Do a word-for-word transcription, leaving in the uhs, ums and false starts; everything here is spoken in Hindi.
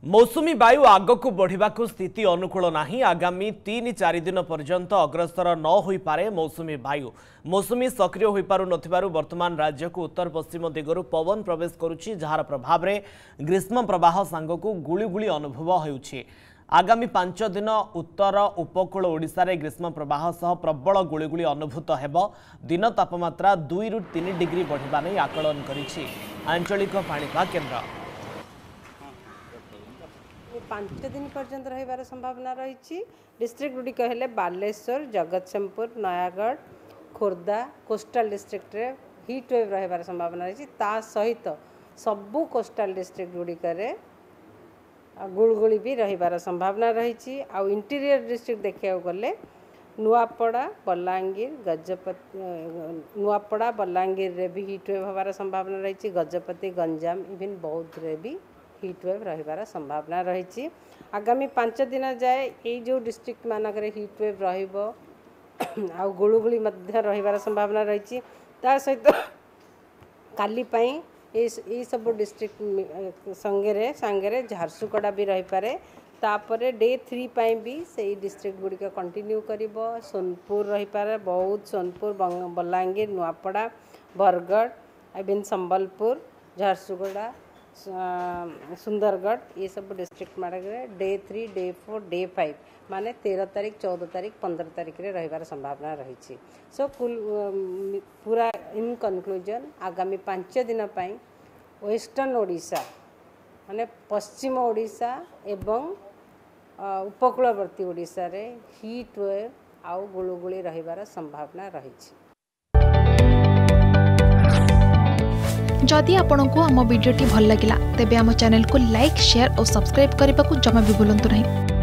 मौसुमी वायु आगक बढ़ा स्थिति अनुकूल नहीं। आगामी तीन चार दिन पर्यंत अग्रसर न हो पारे मौसुमी वायु। मौसुमी सक्रिय हो पारु नथिबारु वर्तमान राज्य को उत्तर पश्चिम दिगरु पवन प्रवेश करुछि, जार प्रभाव में ग्रीष्म प्रवाह सांगकु गुळीगुळी अनुभव होउछि। आगामी पांच दिन उत्तर उपकूल ओडिशा रे ग्रीष्म प्रवाह सह प्रबल गुळीगुळी अनुभूत हेबो। दिन तापमात्रा दुई रु तीन डिग्री बढ़िबा नै आकलन करिछि आंचलिक पाणीपाग केन्द्र। पांच दिन पर्यंत रहिबार संभावना रही। डिस्ट्रिक्ट गुड़िक हेले बालेश्वर, जगतसिंहपुर, नयागढ़, खोर्धा कोस्टाल डिस्ट्रिक्ट रे हीट वेव रहिबार संभावना रही। ता सहित सबु कोस्टाल डिस्ट्रिक्ट गुड़िक गुड़गुड़ी भी रहिबार संभावना रही। आउ इंटीरियर डिस्ट्रिक्ट देखा गले नुआपड़ा, बलांगीर, गजपति, नुआपड़ा बलांगीर रे भी हीट वेव होबार संभावना रही। गजपति, गंजाम, इवन बौद्ध रे भी हीट वेव रहिबार संभावना रही। आगामी पांच दिन जाए ये जो डिस्ट्रिक्ट मानक हीट वेव रहिबो आ गुळुगुळी मध्य रहिबार संभावना रही। ता सहित काली पई ये सब डिस्ट्रिक्ट संगे सांगे झारसुगुड़ा भी रही पारे। तापरे डे थ्री पाई भी से डिस्ट्रिक्ट गुड़िक कंटिन्यू करिबो। सोनपुर रही पारे, बौद्ध, सोनपुर, बलांगीर, नुआपड़ा, बरगढ़, इवन संबलपुर, झारसुगुड़ा, सुंदरगढ़ ये सब डिस्ट्रिक्ट मारे day three, day four, day five माने तेरह तारीख, चौदह तारीख, पंद्रह तारीख रे रहिबार संभावना रही। सो कुल पूरा इन कंक्लूजन आगामी पांच दिन पाई वेस्टर्न ओडिशा माने पश्चिम ओडिशा एवं उपकूलवर्ती ओडिशा रे हीट वेव आउ गुळुगुळी रहिबार संभावना रही। जदि आपंक आम भिडी भल लगा तेब आम चैनल को लाइक, शेयर और सब्सक्राइब करने को जमा भी भूलु नहीं।